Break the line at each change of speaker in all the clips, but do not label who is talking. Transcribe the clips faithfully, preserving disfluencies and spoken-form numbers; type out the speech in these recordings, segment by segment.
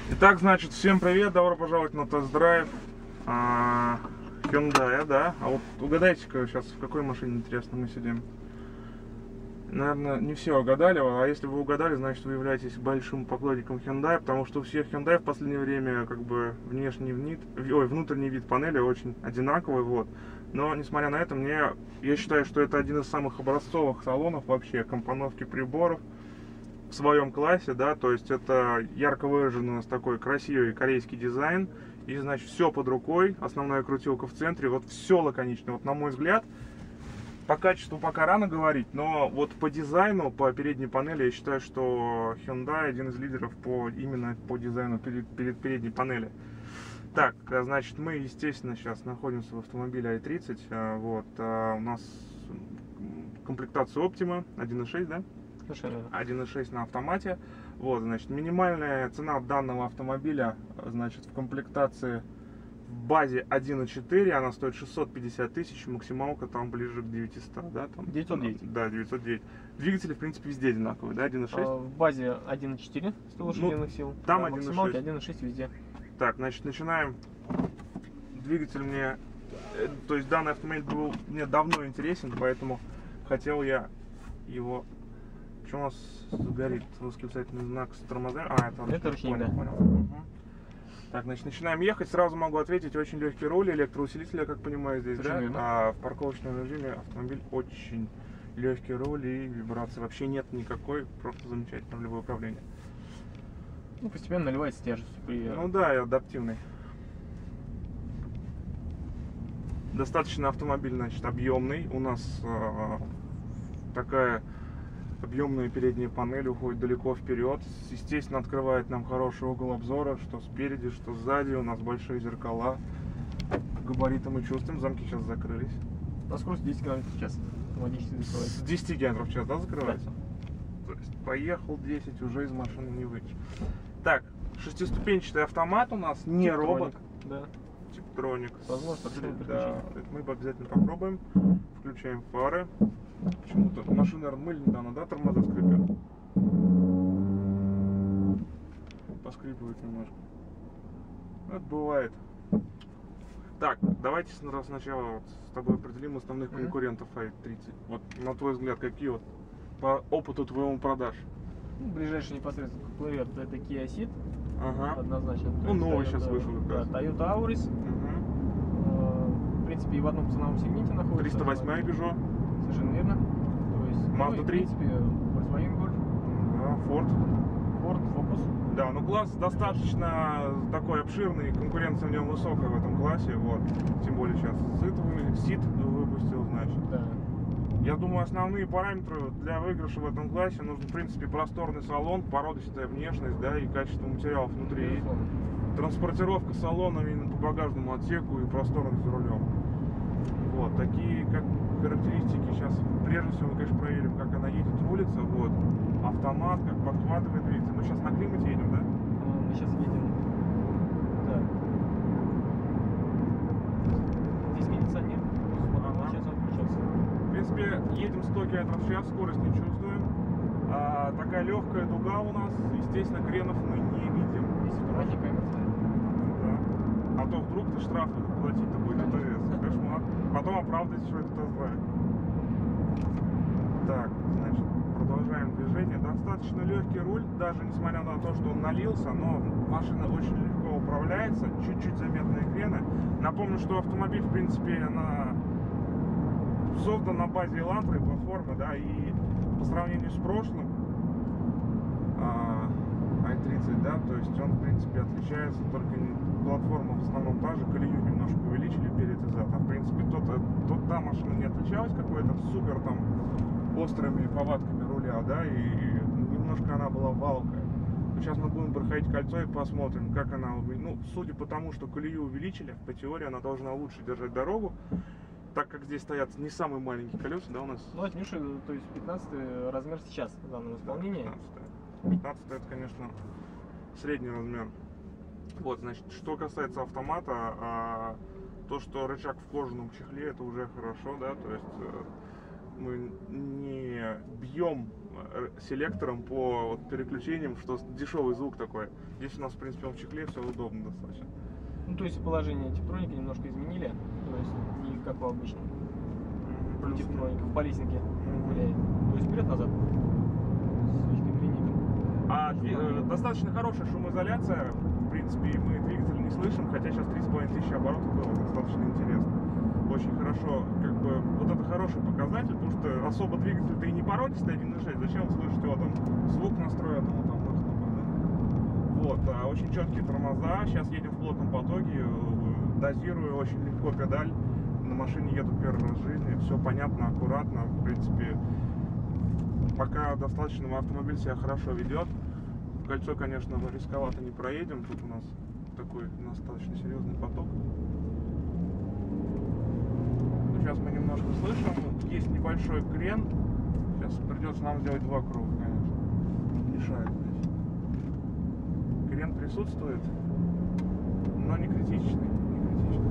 Итак, значит, всем привет, добро пожаловать на тест-драйв а, Hyundai, да? А вот угадайте-ка сейчас, в какой машине, интересно, мы сидим? Наверное, не все угадали, а если вы угадали, значит, вы являетесь большим поклонником Hyundai, потому что у всех Hyundai в последнее время, как бы, внешний вид, ой, внутренний вид панели очень одинаковый, вот. Но, несмотря на это, мне, я считаю, что это один из самых образцовых салонов вообще, компоновки приборов в своем классе, да, то есть это ярко выраженный у нас такой красивый корейский дизайн, и, значит, все под рукой, основная крутилка в центре, вот все лаконично, вот на мой взгляд. По качеству пока рано говорить, но вот по дизайну, по передней панели, я считаю, что Hyundai один из лидеров по, именно по дизайну перед, перед передней панели. Так, значит, мы, естественно, сейчас находимся в автомобиле ай тридцать, вот, у нас комплектация Optima один и шесть, да? один и шесть на автомате. Вот, значит, минимальная цена данного автомобиля, значит, в комплектации в базе один и четыре, она стоит шестьсот пятьдесят тысяч, максималка там ближе к девятистам, да? Там,
девятьсот девять.
Да, девятьсот девять. Двигатели, в принципе, везде одинаковые, да, один и шесть?
А, в базе один и четыре, сто лошадиных
ну,
сил.
Там
а
один и шесть.
максималки один и шесть везде.
Так, значит, начинаем. Двигатель мне, то есть данный автомобиль был мне давно интересен, поэтому хотел я его... Что у нас горит? Восклицательный знак с тормозами. А, это,
это ручник,
понял,
да.
понял. Угу. Так, значит, начинаем ехать. Сразу могу ответить, очень легкий руль, электроусилитель, я как понимаю, здесь, да?
Верно.
А в парковочном режиме автомобиль очень легкий руль и вибрации вообще нет никакой, просто замечательно в любое управление.
Ну, постепенно наливается тяжесть. При...
Ну да, и адаптивный. Достаточно автомобиль, значит, объемный. У нас э, такая объемная передняя панель уходит далеко вперед. Естественно, открывает нам хороший угол обзора, что спереди, что сзади. У нас большие зеркала. Габариты мы чувствуем. Замки сейчас закрылись.
На скорости десять километров в час.
С десяти километров в час, да, закрывается? Да. То есть поехал десять, уже из машины не выйдешь. Так, шестиступенчатый автомат у нас, не
Типтроник,
робот.
Да.
Типтроник.
Возможно,
да, это мы обязательно попробуем. Включаем фары. Почему-то машина, наверное, мыль недавно, да, тормоза скрипят? Поскрипывает немножко. Это бывает. Так, давайте сначала вот с тобой определим основных mm-hmm. конкурентов ай тридцать. Вот, на твой взгляд, какие вот по опыту твоему продаж?
Ну, ближайший непосредственно конкурент это Kia Ceed.
Ага.
Однозначно.
Ну, новый
Toyota,
сейчас вышел как раз.
Да, Toyota Auris.
Угу.
В принципе, и в одном ценовом сегменте находится.
триста восьмая Peugeot.
Совершенно верно. То есть,
Mazda
ну,
три.
В принципе, Volkswagen Golf.
Да, Ford.
Ford Focus.
Да, ну класс достаточно такой обширный, конкуренция в нем высокая в этом классе, вот. Тем более сейчас Ceed выпустил, значит.
Да.
Я думаю, основные параметры для выигрыша в этом классе нужен, в принципе, просторный салон, породистая внешность, да, и качество материалов внутри. Транспортировка салона именно по багажному отсеку и просторность за рулем. Вот, такие как характеристики сейчас, прежде всего, мы, конечно, проверим, как она едет, рулится, вот. Автомат, как подхватывает двигатель. Мы сейчас на климате едем, да?
Мы сейчас едем. Да. Здесь кондиционер. Ага. Сейчас он включился.
В принципе, едем сто километров в час, скорость не чувствуем. А, такая легкая дуга у нас, естественно, кренов мы не видим.
Здесь автоматика эмоциональная.
Да. А то вдруг ты штраф платить-то будет АТС. Кошмар. Потом оправдать, что это тест-драйв. Так, значит, продолжаем движение. Достаточно легкий руль, даже несмотря на то, что он налился, но машина очень легко управляется, чуть-чуть заметные крены. Напомню, что автомобиль, в принципе, на... создан на базе Elantra платформы, да, и по сравнению с прошлым ай тридцать, да, то есть он, в принципе, отличается, только платформа в основном та же, колею немножко увеличили перед и зад, а в принципе тот, тот та машина не отличалась какой-то супер там острыми повадками руля, да, и немножко она была валкая. Сейчас мы будем проходить кольцо и посмотрим, как она, ну, судя по тому, что колею увеличили, по теории она должна лучше держать дорогу, так как здесь стоят не самые маленькие колеса, да, у нас?
Ну, от Нюши, то есть пятнадцатый размер сейчас в данном исполнении.
пятнадцатый это, конечно, средний размер. Вот, значит, что касается автомата, а, то, что рычаг в кожаном чехле, это уже хорошо, да, то есть мы не бьем э, селектором по вот, переключениям, что дешевый звук такой. Здесь у нас, в принципе, он в чехле, все удобно достаточно.
Ну, то есть положение тептроника немножко изменили, то есть не как у обычного
Плюс,
тептроника в палиснике
Мгм.
гуляет. То есть вперед-назад с ручкой-гранитом.
А дви- э, достаточно хорошая шумоизоляция, в принципе, и мы двигатель не слышим, хотя сейчас три с половиной тысячи оборотов было, достаточно интересно. Очень хорошо, как бы, вот это хороший показатель, потому что особо двигатель-то и не породистый один и шесть, зачем слышать его там, звук настроен, его там выхлопа, да? Вот, а очень четкие тормоза, сейчас едем в плотном потоке, э, дозирую очень легко педаль, на машине еду первый раз в жизни, все понятно, аккуратно, в принципе, пока достаточно автомобиль себя хорошо ведет. В кольцо, конечно, рисковато не проедем, тут у нас такой достаточно серьезный поток. Сейчас мы немножко слышим, есть небольшой крен. Сейчас придется нам сделать два круга, конечно. Мешает здесь. Крен присутствует, но не критичный. Не критичный.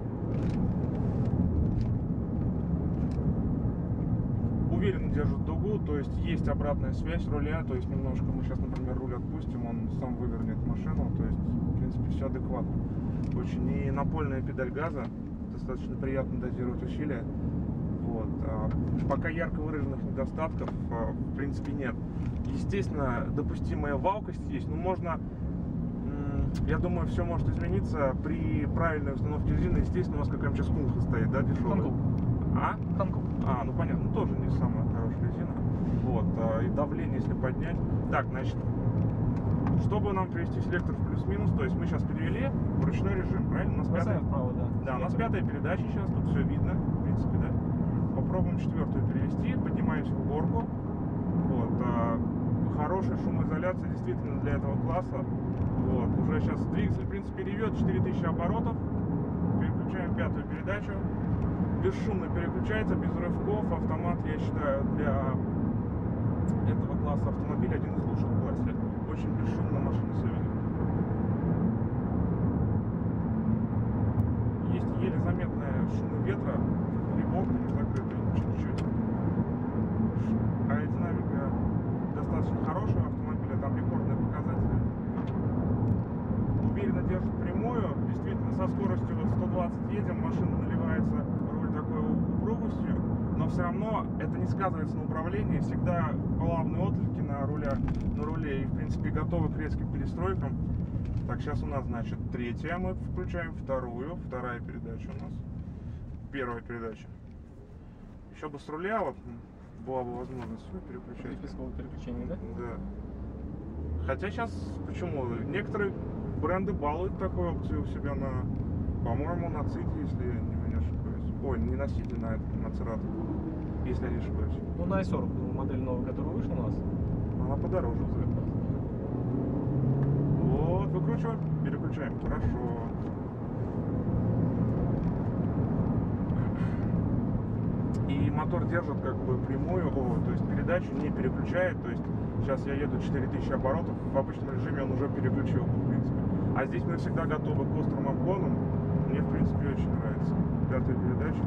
Уверенно держит дугу, то есть есть обратная связь руля, то есть немножко мы сейчас, например, руль отпустим, он сам вывернет машину, то есть, в принципе, все адекватно. Очень. И напольная педаль газа. Достаточно приятно дозировать усилия. Вот. А пока ярко выраженных недостатков а, в принципе нет. Естественно, допустимая валкость есть, но можно, я думаю, все может измениться при правильной установке резины. Естественно, у вас какая-нибудь сейчас кунха стоит, да, дешевая?
Ханкук.
А?
Ханкук.
А, ну понятно, ну, тоже не самая хорошая резина. Вот. А, и давление, если поднять. Так, значит, чтобы нам привести селектор в плюс-минус, то есть мы сейчас перевели в ручной режим, правильно? У нас пятая,
вправо, да.
да, у нас пятая передача сейчас, тут все видно, в принципе, да. Попробуем четвертую перевести, поднимаемся в горку. Вот, а, хорошая шумоизоляция действительно для этого класса. Вот, уже сейчас двигатель, в принципе, ревет четыре тысячи оборотов. Переключаем пятую передачу. Бесшумно переключается, без рывков. Автомат, я считаю, для этого класса автомобиля один из лучших в классе. Очень бесшумно машина себя ведет. Есть еле заметная шум ветра, либо окна не закрыты, чуть-чуть. Аэродинамика достаточно хорошая у автомобиля, там рекордные показатели. Уверенно держит прямую, действительно со скоростью вот сто двадцать едем, машина наливается, руль такой упругостью, но все равно это не сказывается на управлении, всегда плавные отклики на, руля, на руле и в принципе готовы к резким перестройкам. Так, сейчас у нас, значит, третья, мы включаем вторую, вторая передача у нас, первая передача. Еще бы с руля вот была бы возможность переключать.
Лепестковое переключение, да?
Да. Хотя сейчас, почему? Некоторые бренды балуют такую опцию у себя на, по-моему, на Ците, если я не ошибаюсь. Ой, не на Ците, на, на Церато, если я не ошибаюсь.
Ну, на ай сорок, модель новая, которая вышла у нас.
Она подороже. Вот, выкручиваем, переключаем. Хорошо. И мотор держит как бы прямую, о, то есть передачу не переключает. То есть сейчас я еду четыре тысячи оборотов, в обычном режиме он уже переключил, в принципе. А здесь мы всегда готовы к острым обгонам. Мне, в принципе, очень нравится. Пятая передача.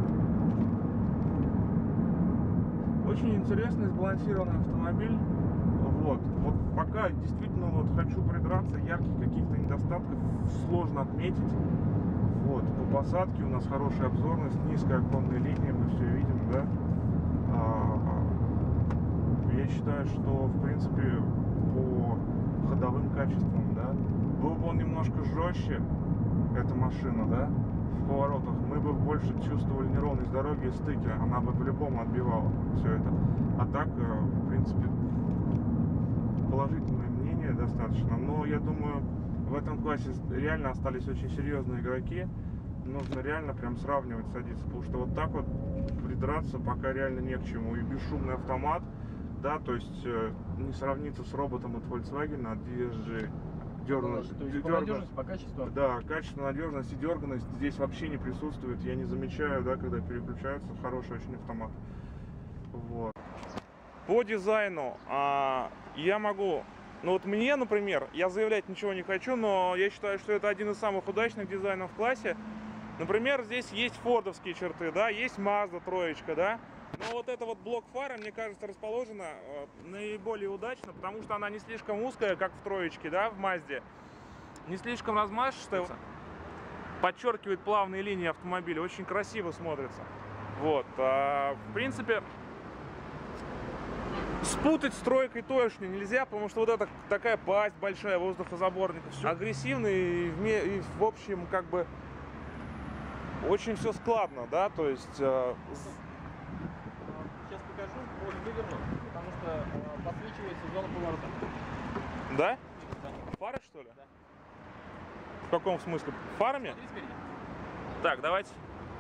Очень интересный, сбалансированный автомобиль. Вот, вот пока действительно вот хочу придраться, ярких каких-то недостатков сложно отметить. Вот, по посадке у нас хорошая обзорность, низкая оконная линия, мы все видим, да. А, я считаю, что в принципе по ходовым качествам, да, был бы он немножко жестче, эта машина, да, в поворотах, мы бы больше чувствовали неровность дороги и стыки, она бы по-любому отбивала все это. А так, в принципе, положительное мнение достаточно, но я думаю, в этом классе реально остались очень серьезные игроки. Нужно реально прям сравнивать, садиться, потому что вот так вот придраться пока реально не к чему. И бесшумный автомат, да, то есть э, не сравнится с роботом от Volkswagen, от ди эс джи. Дерганность,
То есть по надежности, по качеству?
Да, качество, надежность и дерганность здесь вообще не присутствует. Я не замечаю, да, когда переключаются. Хороший очень автомат. Вот. По дизайну а, я могу... Ну вот мне, например, я заявлять ничего не хочу, но я считаю, что это один из самых удачных дизайнов в классе. Например, здесь есть фордовские черты, да, есть Mazda троечка, да. Но вот эта вот блок фары, мне кажется, расположена э, наиболее удачно, потому что она не слишком узкая, как в троечке, да, в Мазде. Не слишком размашистая. Подчеркивает плавные линии автомобиля. Очень красиво смотрится. Вот. А, в принципе, спутать с тройкой точно нельзя, потому что вот эта такая пасть большая воздухозаборника. Все агрессивно и в, и в общем, как бы, очень все складно, да, то есть... Э,
Сейчас покажу, вот выверну, потому что э, подсвечивается зона поворота.
Да?
Да.
Фары, что ли?
Да.
В каком смысле? Фарами?
Смотри спереди.
Так, давайте.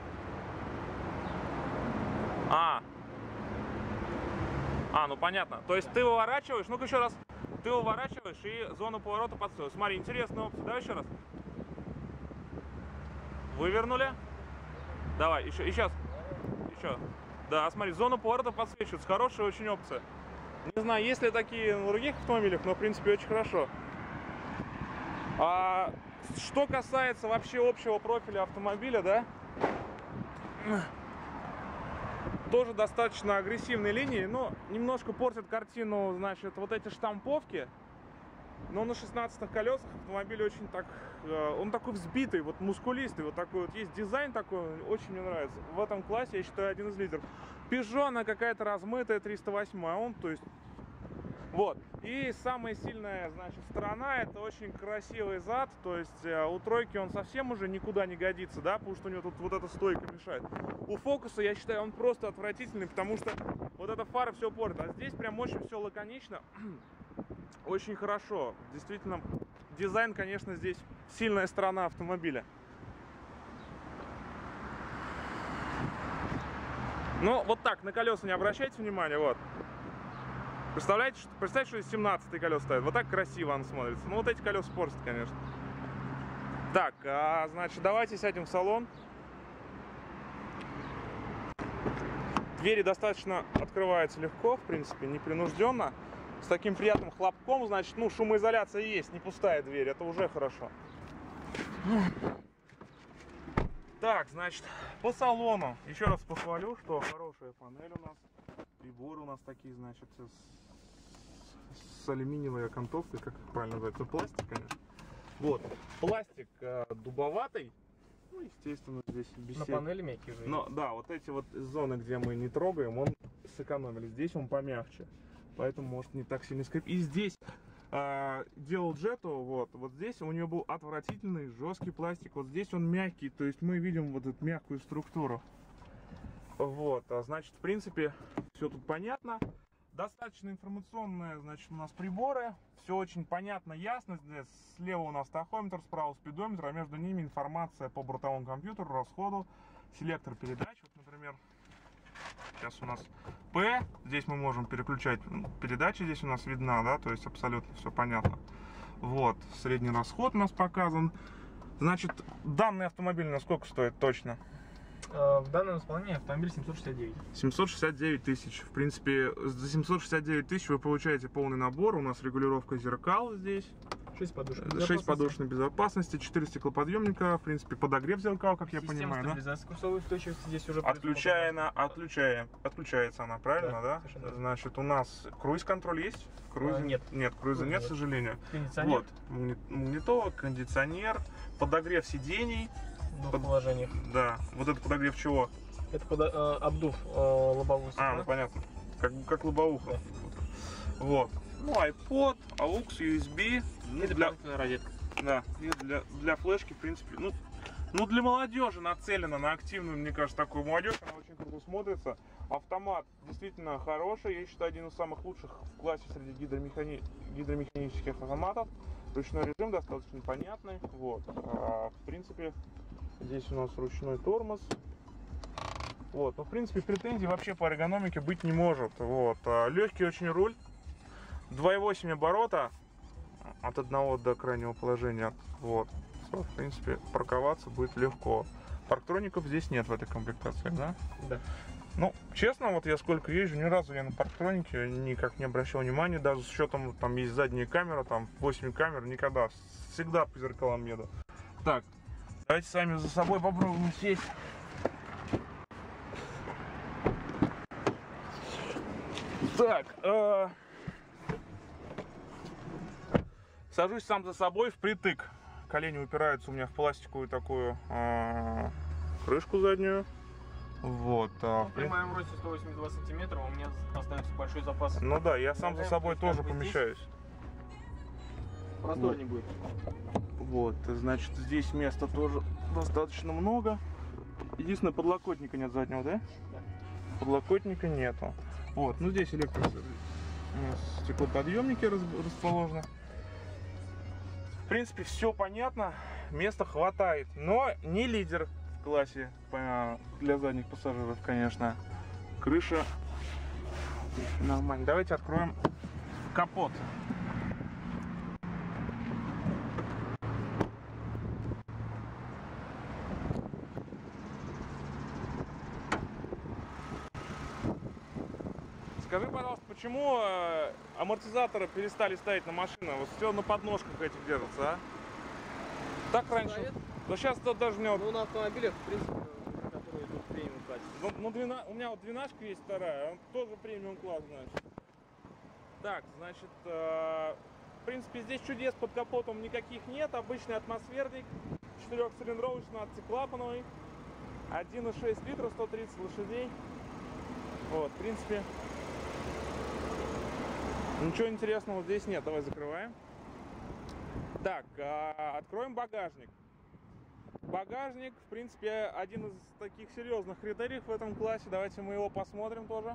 А. А, ну понятно. То есть ты выворачиваешь, ну-ка еще раз. Ты выворачиваешь и зону поворота подстроил. Смотри, интересная опция. Давай еще раз. Вывернули. Давай, еще, и сейчас. Еще. Да, смотри, зону поворота подсвечивается. Хорошая очень опция. Не знаю, есть ли такие на других автомобилях, но в принципе очень хорошо. А что касается вообще общего профиля автомобиля, да, тоже достаточно агрессивной линии, но немножко портит картину, значит, вот эти штамповки. Но на шестнадцатых колесах автомобиль очень так, он такой взбитый, вот мускулистый, вот такой вот есть дизайн такой, очень мне нравится. В этом классе, я считаю, один из лидеров. Peugeot, она какая-то размытая, триста восемь, а он, то есть, вот. И самая сильная, значит, сторона, это очень красивый зад, то есть у тройки он совсем уже никуда не годится, да, потому что у него тут вот эта стойка мешает. У Фокуса, я считаю, он просто отвратительный, потому что вот эта фара все портит, а здесь прям очень все лаконично. Очень хорошо. Действительно, дизайн, конечно, здесь сильная сторона автомобиля. Ну, вот так, на колеса не обращайте внимания, вот. Представляете, что, представьте, что здесь семнадцатые колеса стоят. Вот так красиво он смотрится. Ну, вот эти колеса портят, конечно. Так, а, значит, давайте сядем в салон. Двери достаточно открываются легко, в принципе, непринужденно. С таким приятным хлопком, значит, ну, шумоизоляция есть, не пустая дверь, это уже хорошо. Так, значит, по салону. Еще раз похвалю, что хорошая панель у нас. Приборы у нас такие, значит, с, с алюминиевой окантовкой, как их правильно называется, пластик, конечно. Вот, пластик э, дубоватый. Ну, естественно, здесь беседа.
На панели мягкий же.
Но, да, вот эти вот зоны, где мы не трогаем, он сэкономили. Здесь он помягче. Поэтому может не так сильно скрипит. И здесь э, делал Джету, вот, вот здесь у него был отвратительный жесткий пластик. Вот здесь он мягкий, то есть мы видим вот эту мягкую структуру. Вот, а значит, в принципе, все тут понятно. Достаточно информационные, значит, у нас приборы. Все очень понятно, ясно. Здесь слева у нас тахометр, справа спидометр, а между ними информация по бортовому компьютеру, расходу, селектор передач. Вот, например, сейчас у нас П, здесь мы можем переключать передачи, здесь у нас видна, да, то есть абсолютно все понятно. Вот, средний расход у нас показан. Значит, данный автомобиль на сколько стоит точно?
В данном исполнении автомобиль семьсот шестьдесят девять.
семьсот шестьдесят девять тысяч. В принципе, за семьсот шестьдесят девять тысяч вы получаете полный набор. У нас регулировка зеркал здесь.
шесть подушек
шесть подушечной безопасности, четыре стеклоподъемника, в принципе, подогрев зеркал, как я
Система
понимаю,
стабилизации курсовой устойчивости здесь уже
Отключаем, отключаем, отключается она, правильно, да?
да?
Значит, у нас круиз-контроль есть? Круиз...
А, нет.
Нет, круиза нет,
нет,
к сожалению.
Кондиционер.
Вот, магнитола, кондиционер, подогрев сидений.
В двух
Под...
положениях.
Да, вот это подогрев чего?
Это под, э, обдув э, лобового стекла.
А, ну понятно. Как, как лобовуха. Да. Вот. Ну, iPod, aux, ю эс би. Ну, для...
розетка.
Да, и для, для флешки, в принципе, ну, ну, для молодежи нацелена, на активную, мне кажется, такую молодежь, она очень круто смотрится. Автомат действительно хороший, я считаю, один из самых лучших в классе среди гидромехани... гидромеханических автоматов. Ручной режим достаточно понятный, вот. А, в принципе, здесь у нас ручной тормоз. Вот, но в принципе претензий вообще по эргономике быть не может. Вот, а, легкий очень руль, два и восемь оборота от одного до крайнего положения. Вот, в принципе, парковаться будет легко. Парктроников здесь нет в этой комплектации, да?
Да.
Ну, честно, вот я сколько езжу, ни разу я на парктронике никак не обращал внимания, даже с учетом, там есть задняя камера, там восемь камер, никогда, всегда по зеркалам еду. Так, давайте сами за собой попробуем сесть. Так, э, сажусь сам за собой впритык. Колени упираются у меня в пластиковую такую э, крышку заднюю. Вот. А,
Ну, при моем росте сто восемьдесят два сантиметра у меня остается большой запас.
Ну да, я сам за собой тоже помещаюсь.
Просторнее будет.
Вот, значит, здесь места тоже достаточно много. Единственное, подлокотника нет заднего, да?
Да.
Подлокотника нету. Вот, ну здесь электро... У нас стеклоподъемники расположены. В принципе, все понятно, места хватает, но не лидер в классе для задних пассажиров, конечно. Крыша нормально. Давайте откроем капот. Скажи, пожалуйста, почему э, амортизаторы перестали ставить на машину? Вот все на подножках этих держится, а? Так раньше.
Ставят?
Но сейчас тут даже у меня...
Ну, на автомобилях, в принципе, которые идут в премиум классе.
Ну, ну, двена... У меня вот двенашка есть вторая, он тоже премиум класс, значит. Так, значит, э, в принципе, здесь чудес под капотом никаких нет. Обычный атмосферник, четырехцилиндровый, шестнадцатиклапановый, один и шесть литров, сто тридцать лошадей. Вот, в принципе... Ничего интересного здесь нет. Давай закрываем. Так, э, откроем багажник. Багажник, в принципе, один из таких серьезных критериев в этом классе. Давайте мы его посмотрим тоже.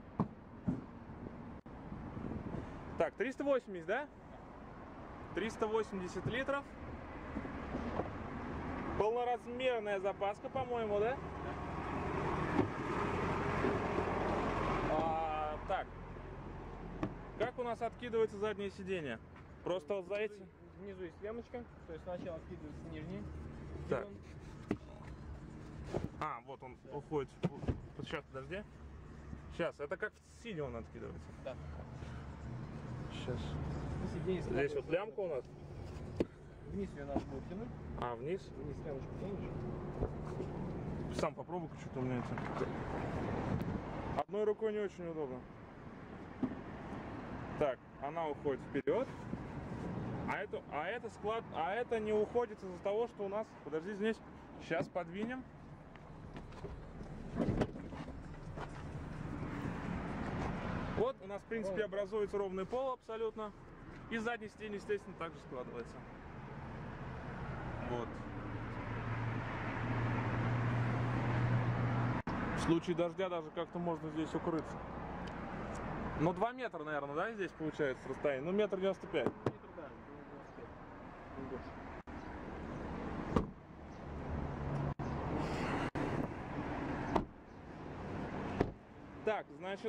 Так, триста восемьдесят, да? триста восемьдесят литров. Полноразмерная запаска, по-моему, да? А, так. Как у нас откидывается заднее сиденье? Просто вот за эти...
Внизу есть лямочка, то есть сначала откидывается нижний.
Так.
Он...
А, вот он да. Уходит. Сейчас, подожди. Сейчас, это как в сине он откидывается.
Да.
Сейчас.
Сиденье
здесь вот лямка у нас.
Вниз ее надо будет тянуть.
А, вниз?
Вниз лямочку тянешь.
Сам попробуй, что-то у меня это... Одной рукой не очень удобно. Так, она уходит вперед. А это, а это склад, а это не уходит из-за того, что у нас... Подожди, здесь. Сейчас подвинем. Вот у нас, в принципе, образуется ровный пол абсолютно. И задний сиденье, естественно, также складывается. Вот. В случае дождя даже как-то можно здесь укрыться. Ну, два метра, наверное, да, здесь получается расстояние? Ну, метр девяносто пять.
Метр, да, девяносто пять. Не больше.
Так, значит,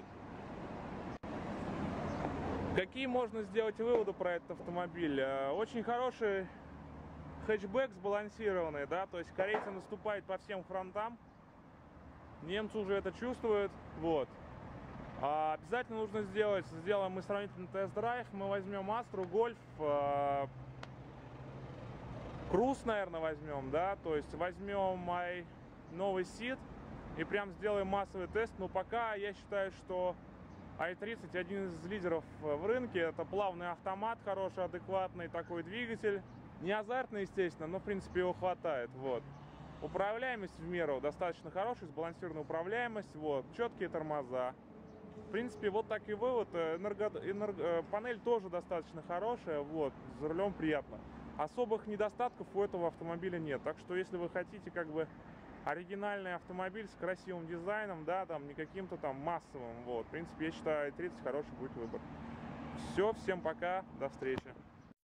какие можно сделать выводы про этот автомобиль? Очень хороший хэтчбэк сбалансированный, да, то есть корейцы наступают по всем фронтам. Немцы уже это чувствуют, вот. А обязательно нужно сделать, сделаем мы сравнительный тест-драйв, мы возьмем Astra, Golf, э, Cruze, наверное, возьмем, да, то есть возьмем мой новый Ceed и прям сделаем массовый тест, но пока я считаю, что ай тридцать один из лидеров в рынке, это плавный автомат, хороший, адекватный такой двигатель, не азартный, естественно, но в принципе его хватает, вот. Управляемость в меру достаточно хорошая, сбалансированная управляемость, вот, четкие тормоза. В принципе, вот так и вывод. Энерго... Энерго... Панель тоже достаточно хорошая, вот, за рулем приятно. Особых недостатков у этого автомобиля нет. Так что, если вы хотите, как бы, оригинальный автомобиль с красивым дизайном, да, там, не каким-то там массовым, вот, в принципе, я считаю, ай тридцать хороший будет выбор. Все, всем пока, до встречи.